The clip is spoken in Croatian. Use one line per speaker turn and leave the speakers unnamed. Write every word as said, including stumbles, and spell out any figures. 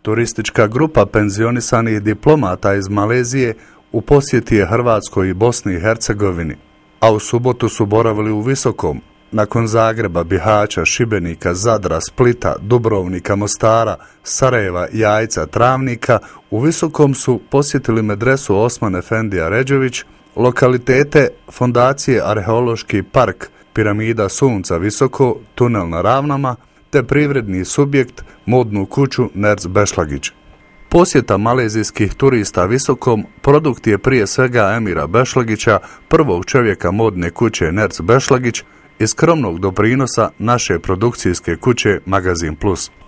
Turistička grupa penzionisanih diplomata iz Malezije u posjeti je Hrvatskoj i Bosni i Hercegovini, a u subotu su boravili u Visokom. Nakon Zagreba, Bihaća, Šibenika, Zadra, Splita, Dubrovnika, Mostara, Sarajeva, Jajca, Travnika, u Visokom su posjetili medresu Osman Efendija Ređević, lokalitete Fondacije Arheološki park, Piramida Sunca Visoko, tunel na Ravnama, te privredni subjekt modnu kuću Nerz Bešlagić. Posjeta malezijskih turista Visokom produkt je prije svega Emira Bešlagića, prvog čovjeka modne kuće Nerz Bešlagić i skromnog doprinosa naše produkcijske kuće Magazin Plus.